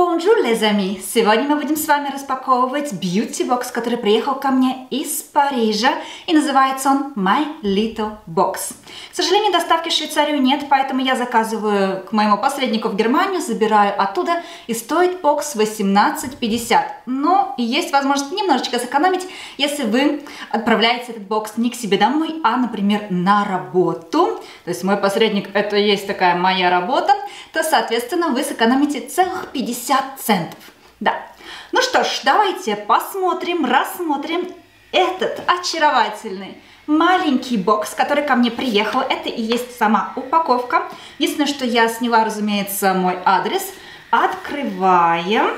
Бонжур, les amis! Сегодня мы будем с вами распаковывать бьюти-бокс, который приехал ко мне из Парижа, и называется он My Little Box. К сожалению, доставки в Швейцарию нет, поэтому я заказываю к моему посреднику в Германию, забираю оттуда, и стоит бокс 18,50. Но есть возможность немножечко сэкономить, если вы отправляете этот бокс не к себе домой, а, например, на работу. То есть мой посредник — это и есть такая моя работа, то, соответственно, вы сэкономите целых 50 центов. Да. Ну что ж, давайте посмотрим, рассмотрим этот очаровательный маленький бокс, который ко мне приехал. Это и есть сама упаковка. Единственное, что я сняла, разумеется, мой адрес. Открываем.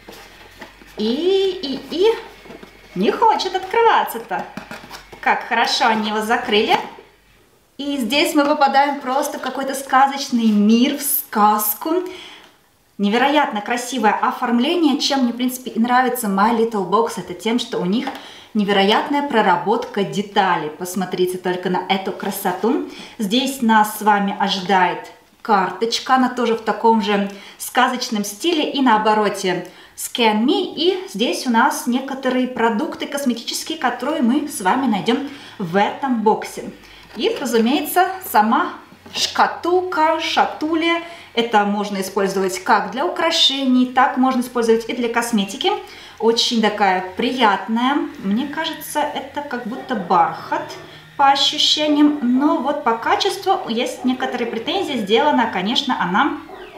И не хочет открываться-то. Как хорошо они его закрыли. И здесь мы попадаем просто в какой-то сказочный мир, в сказку. Невероятно красивое оформление. Чем мне, в принципе, и нравится My Little Box, это тем, что у них невероятная проработка деталей. Посмотрите только на эту красоту. Здесь нас с вами ожидает карточка. Она тоже в таком же сказочном стиле. И на обороте Scan Me. И здесь у нас некоторые продукты косметические, которые мы с вами найдем в этом боксе. И, разумеется, сама шкатулка, шатуля. Это можно использовать как для украшений, так можно использовать и для косметики. Очень такая приятная. Мне кажется, это как будто бархат по ощущениям. Но вот по качеству есть некоторые претензии. Сделана, конечно, она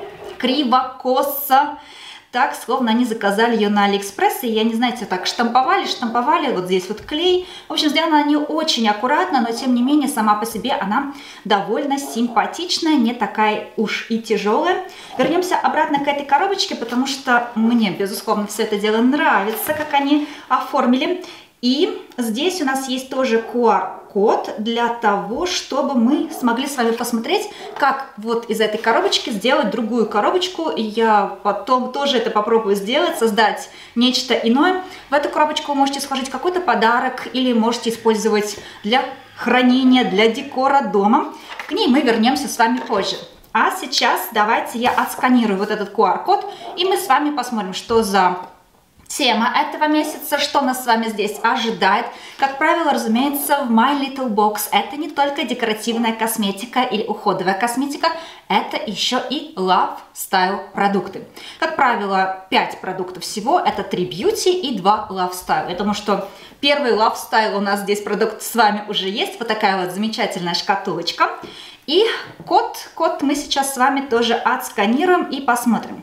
криво-косо. Так, словно они заказали ее на Алиэкспресс, и, я не знаю, так штамповали, вот здесь вот клей. В общем, сделана она не очень аккуратно, но, тем не менее, сама по себе она довольно симпатичная, не такая уж и тяжелая. Вернемся обратно к этой коробочке, потому что мне, безусловно, все это дело нравится, как они оформили. И здесь у нас есть тоже QR-код для того, чтобы мы смогли с вами посмотреть, как вот из этой коробочки сделать другую коробочку. И я потом тоже это попробую сделать, создать нечто иное. В эту коробочку вы можете сложить какой-то подарок или можете использовать для хранения, для декора дома. К ней мы вернемся с вами позже. А сейчас давайте я отсканирую вот этот QR-код, и мы с вами посмотрим, что за тема этого месяца, что нас с вами здесь ожидает. Как правило, разумеется, в My Little Box это не только декоративная косметика или уходовая косметика, это еще и lifestyle продукты. Как правило, 5 продуктов всего, это 3 beauty и 2 lifestyle. Я думаю, что первый lifestyle у нас здесь продукт с вами уже есть. Вот такая вот замечательная шкатулочка. И код мы сейчас с вами тоже отсканируем и посмотрим.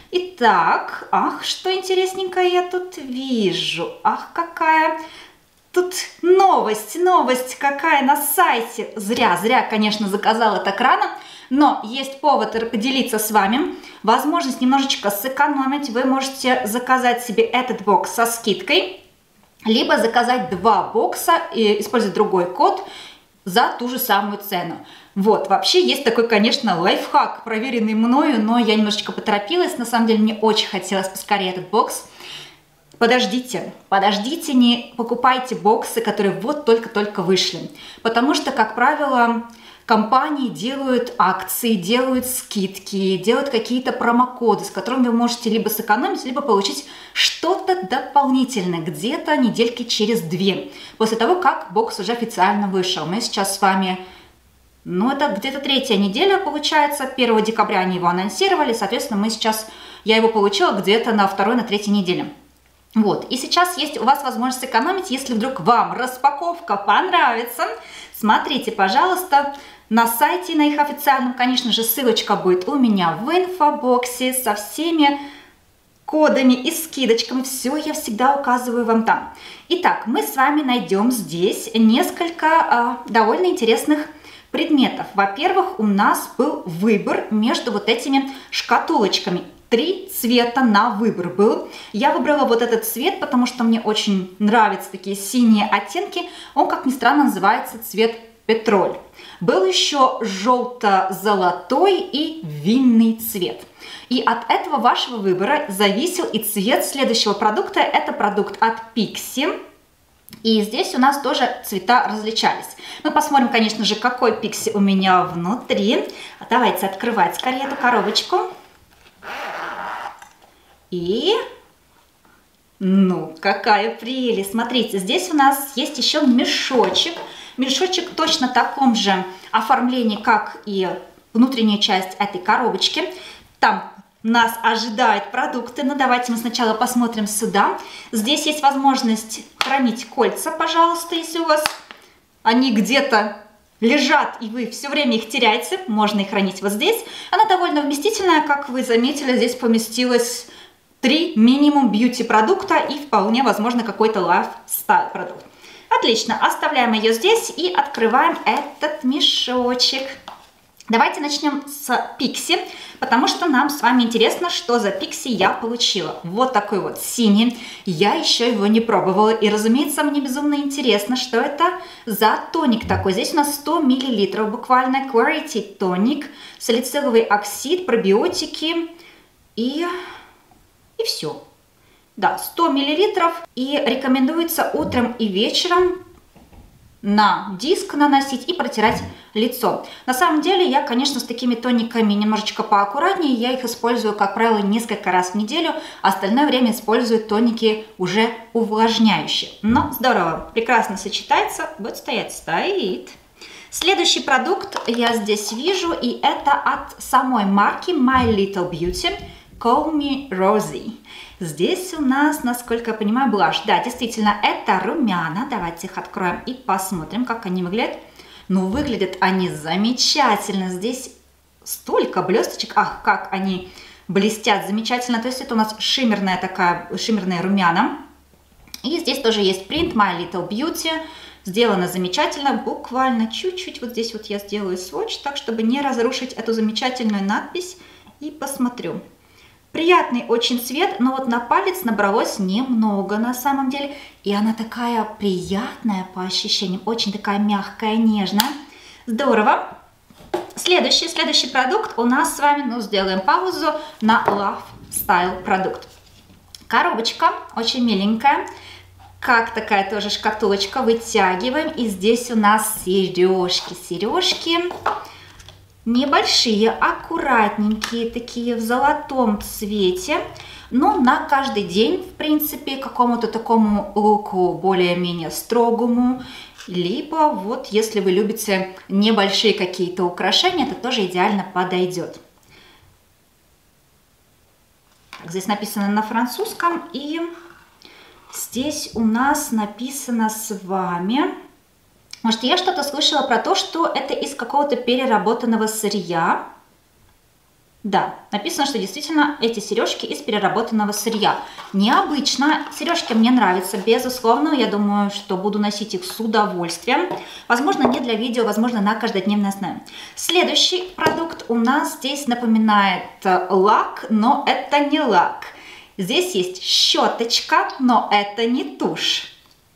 Итак, ах, что интересненькое я тут вижу. Ах, какая тут новость какая на сайте. Зря, конечно, заказала так рано. Но есть повод поделиться с вами. Возможность немножечко сэкономить. Вы можете заказать себе этот бокс со скидкой. Либо заказать 2 бокса и использовать другой код за ту же самую цену. Вот, вообще есть такой, конечно, лайфхак, проверенный мною, но я немножечко поторопилась. На самом деле мне очень хотелось поскорее этот бокс. Подождите, не покупайте боксы, которые вот только-только вышли. Потому что, как правило, компании делают акции, делают скидки, делают какие-то промокоды, с которыми вы можете либо сэкономить, либо получить что-то дополнительное, где-то недельки через 2, после того, как бокс уже официально вышел. Мы сейчас с вами, ну, это где-то 3-я неделя получается, 1 декабря они его анонсировали, соответственно, я его получила где-то на 2-й, на 3-й неделе. Вот, и сейчас есть у вас возможность сэкономить, если вдруг вам распаковка понравится. Смотрите, пожалуйста, на сайте, на их официальном, конечно же, ссылочка будет у меня в инфобоксе со всеми кодами и скидочками. Все я всегда указываю вам там. Итак, мы с вами найдем здесь несколько довольно интересных предметов. Во-первых, у нас был выбор между вот этими шкатулочками. 3 цвета на выбор был. Я выбрала вот этот цвет, потому что мне очень нравятся такие синие оттенки. Он, как ни странно, называется цвет петроль. Был еще желто-золотой и винный цвет. И от этого вашего выбора зависел и цвет следующего продукта. Это продукт от Pixi. И здесь у нас тоже цвета различались. Мы посмотрим, конечно же, какой Pixi у меня внутри. Давайте открывать скорее эту коробочку. И, ну, какая прелесть. Смотрите, здесь у нас есть еще мешочек. Мешочек точно в таком же оформлении, как и внутренняя часть этой коробочки. Там нас ожидают продукты. Но давайте мы сначала посмотрим сюда. Здесь есть возможность хранить кольца, пожалуйста, если у вас они где-то лежат, и вы все время их теряете. Можно их хранить вот здесь. Она довольно вместительная, как вы заметили, здесь поместилось 3 минимум бьюти-продукта и вполне возможно какой-то лайфстайл продукт. Отлично, оставляем ее здесь и открываем этот мешочек. Давайте начнем с Пикси, потому что нам с вами интересно, что за Пикси я получила. Вот такой вот синий, я еще его не пробовала, и, разумеется, мне безумно интересно, что это за тоник такой. Здесь у нас 100 мл, буквально Clarity тоник, салициловый оксид, пробиотики и все. Да, 100 мл, и рекомендуется утром и вечером на диск наносить и протирать лицо. На самом деле я, конечно, с такими тониками немножечко поаккуратнее. Я их использую, как правило, несколько раз в неделю. Остальное время использую тоники уже увлажняющие. Но здорово, прекрасно сочетается. Вот стоит. Следующий продукт я здесь вижу, и это от самой марки My Little Beauty Call Me Rosie. Здесь у нас, насколько я понимаю, блаш. Да, действительно, это румяна. Давайте их откроем и посмотрим, как они выглядят. Ну, выглядят они замечательно. Здесь столько блесточек. Ах, как они блестят замечательно. То есть это у нас шиммерная румяна. И здесь тоже есть принт My Little Beauty. Сделано замечательно. Буквально чуть-чуть вот здесь вот я сделаю сводч, так, чтобы не разрушить эту замечательную надпись. И посмотрю. Приятный очень цвет, но вот на палец набралось немного на самом деле. И она такая приятная по ощущениям, очень такая мягкая, нежная. Здорово. Следующий продукт у нас с вами, ну, сделаем паузу, на Love Style продукт. Коробочка очень миленькая, как такая тоже шкатулочка, вытягиваем. И здесь у нас сережки. Небольшие, аккуратненькие, такие в золотом цвете, но на каждый день, в принципе, какому-то такому луку более-менее строгому, либо вот если вы любите небольшие какие-то украшения, это тоже идеально подойдет. Так, здесь написано на французском, и здесь у нас написано с вами... Может, я что-то слышала про то, что это из какого-то переработанного сырья. Да, написано, что действительно эти сережки из переработанного сырья. Необычно. Сережки мне нравятся, безусловно. Я думаю, что буду носить их с удовольствием. Возможно, не для видео, возможно, на каждодневной основе. Следующий продукт у нас здесь напоминает лак, но это не лак. Здесь есть щеточка, но это не тушь.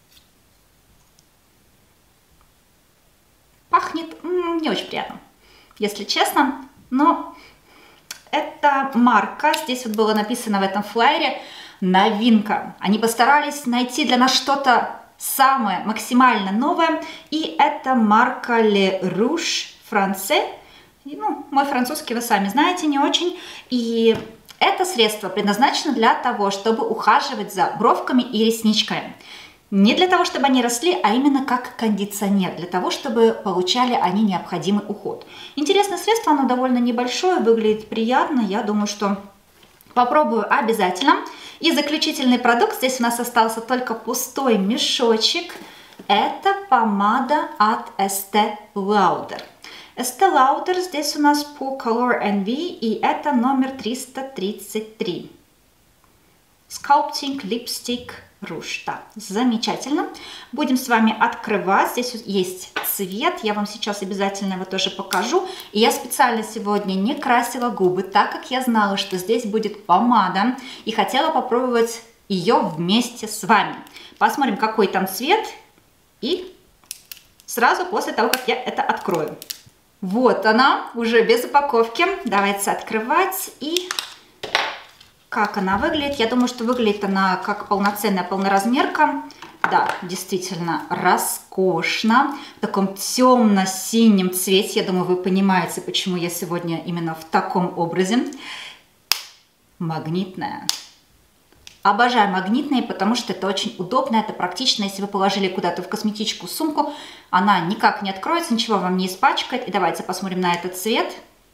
Пахнет не очень приятно, если честно, но это марка, здесь вот было написано в этом флайере, новинка. Они постарались найти для нас что-то самое максимально новое, и это марка Le Rouge Français. Ну, мой французский вы сами знаете, не очень. И это средство предназначено для того, чтобы ухаживать за бровками и ресничками. Не для того, чтобы они росли, а именно как кондиционер, для того, чтобы получали они необходимый уход. Интересное средство, оно довольно небольшое, выглядит приятно, я думаю, что попробую обязательно. И заключительный продукт, здесь у нас остался только пустой мешочек, это помада от Estée Lauder. Estée Lauder здесь у нас по Color NV, и это номер 333. Sculpting Lipstick Rouge. Да, замечательно. Будем с вами открывать. Здесь есть цвет. Я вам сейчас обязательно его тоже покажу. И я специально сегодня не красила губы, так как я знала, что здесь будет помада. И хотела попробовать ее вместе с вами. Посмотрим, какой там цвет. И сразу после того, как я это открою. Вот она, уже без упаковки. Давайте открывать. И как она выглядит? Я думаю, что выглядит она как полноценная полноразмерка. Да, действительно роскошно. В таком темно-синем цвете. Я думаю, вы понимаете, почему я сегодня именно в таком образе. Магнитная. Обожаю магнитные, потому что это очень удобно, это практично. Если вы положили куда-то в косметичку сумку, она никак не откроется, ничего вам не испачкает. И давайте посмотрим на этот цвет.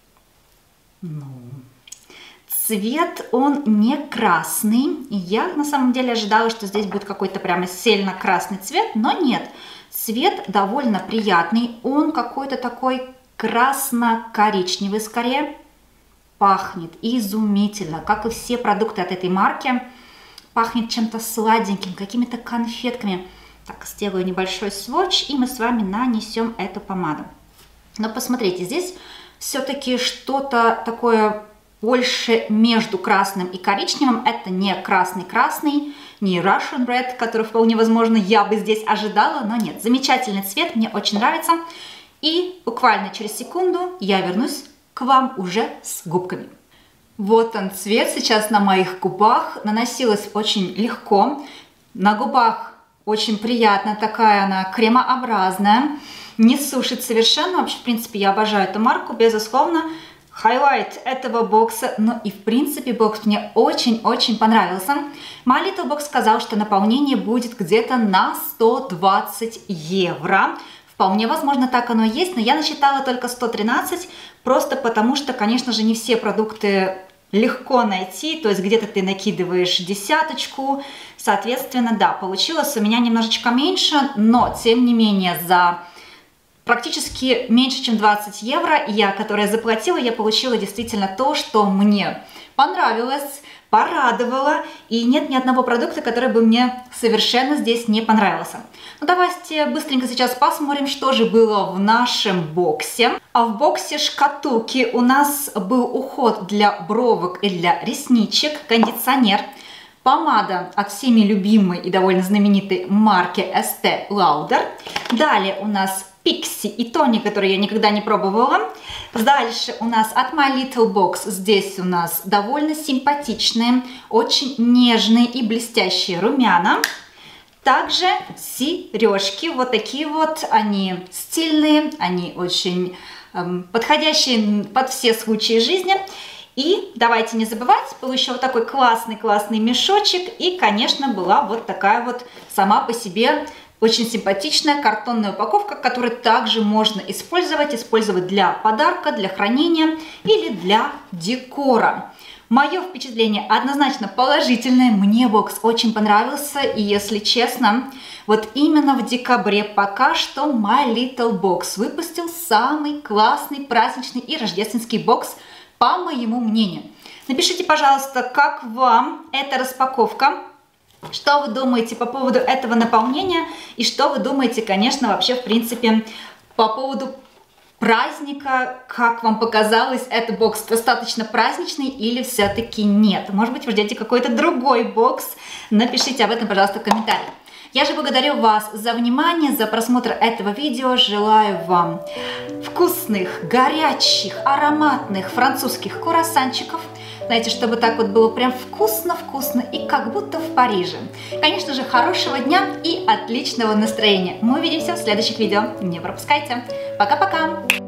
Цвет, он не красный. Я на самом деле ожидала, что здесь будет какой-то прямо сильно красный цвет, но нет. Цвет довольно приятный, он какой-то такой красно-коричневый скорее. Пахнет изумительно, как и все продукты от этой марки. Пахнет чем-то сладеньким, какими-то конфетками. Так, сделаю небольшой сводч, и мы с вами нанесем эту помаду. Но посмотрите, здесь все-таки что-то такое больше между красным и коричневым. Это не красный-красный, не Russian Red, который вполне возможно я бы здесь ожидала, но нет. Замечательный цвет, мне очень нравится. И буквально через секунду я вернусь к вам уже с губками. Вот он цвет сейчас на моих губах. Наносилась очень легко. На губах очень приятно, такая она кремообразная. Не сушит совершенно. Вообще, в принципе, я обожаю эту марку, безусловно. Хайлайт этого бокса, ну и в принципе бокс мне очень-очень понравился. My Little Box сказал, что наполнение будет где-то на 120 евро. Вполне возможно, так оно и есть, но я насчитала только 113, просто потому что, конечно же, не все продукты легко найти, то есть где-то ты накидываешь десяточку, соответственно, да, получилось у меня немножечко меньше, но тем не менее за практически меньше, чем 20 евро которое заплатила, я получила действительно то, что мне понравилось, порадовало, и нет ни одного продукта, который бы мне совершенно здесь не понравился. Ну, давайте быстренько сейчас посмотрим, что же было в нашем боксе. А в боксе шкатулки у нас был уход для бровок и для ресничек, кондиционер, помада от всеми любимой и довольно знаменитой марки Estée Lauder. Далее у нас Pixi и тоник, который я никогда не пробовала. Дальше у нас от My Little Box. Здесь у нас довольно симпатичные, очень нежные и блестящие румяна. Также сережки, вот такие вот, они стильные, они очень подходящие под все случаи жизни. И давайте не забывать, был еще вот такой классный мешочек. И, конечно, была вот такая вот сама по себе очень симпатичная картонная упаковка, которую также можно использовать для подарка, для хранения или для декора. Мое впечатление однозначно положительное, мне бокс очень понравился, и если честно, вот именно в декабре пока что My Little Box выпустил самый классный праздничный и рождественский бокс, по моему мнению. Напишите, пожалуйста, как вам эта распаковка, что вы думаете по поводу этого наполнения, и что вы думаете, конечно, вообще, в принципе, по поводу праздника, как вам показалось, этот бокс достаточно праздничный или все-таки нет? Может быть, вы ждете какой-то другой бокс? Напишите об этом, пожалуйста, в комментариях. Я же благодарю вас за внимание, за просмотр этого видео. Желаю вам вкусных, горячих, ароматных французских круассанчиков. Знаете, чтобы так вот было прям вкусно-вкусно и как будто в Париже. Конечно же, хорошего дня и отличного настроения. Мы увидимся в следующих видео. Не пропускайте. Пока-пока!